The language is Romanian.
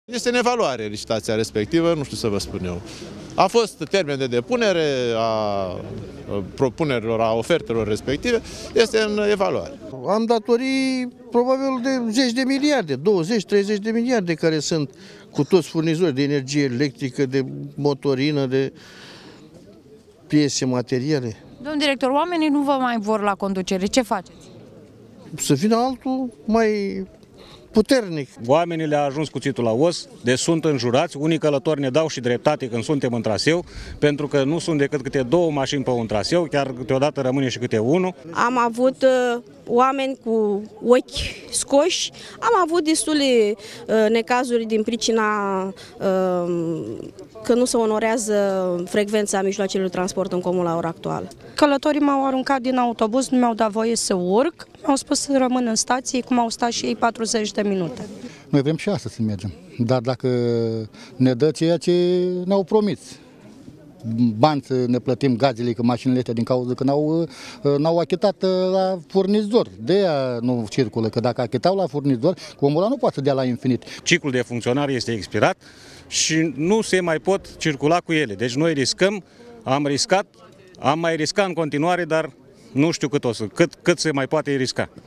Este în evaluare licitația respectivă, nu știu să vă spun eu. A fost termen de depunere a propunerilor, a ofertelor respective, este în evaluare. Am datorii probabil de zeci de miliarde, 20-30 de miliarde care sunt cu toți furnizori de energie electrică, de motorină, de piese materiale. Domnul director, oamenii nu vă mai vor la conducere. Ce faceți? Să vină altul mai puternic. Oamenii le-a ajuns cuțitul la os, deci sunt înjurați. Unii călători ne dau și dreptate când suntem în traseu, pentru că nu sunt decât câte 2 mașini pe un traseu, chiar câteodată rămâne și câte unul. Am avut oameni cu ochi scoși, am avut destule necazuri din pricina că nu se onorează frecvența mijloacelor de transport în comun la ora actuală. Călătorii m-au aruncat din autobuz, nu mi-au dat voie să urc, mi-au spus să rămân în stație, cum au stat și ei 40 de minute. Noi vrem și astăzi să mergem, dar dacă ne dă ceea ce ne-au promis, bani să ne plătim gazele, că mașinile astea din cauza că n-au achitat la furnizor. De aia nu circulă, că dacă achitau la furnizor, omul ăla nu poate să dea la infinit. Ciclul de funcționare este expirat și nu se mai pot circula cu ele. Deci noi riscăm, am riscat, am mai riscat în continuare, dar nu știu cât se mai poate risca.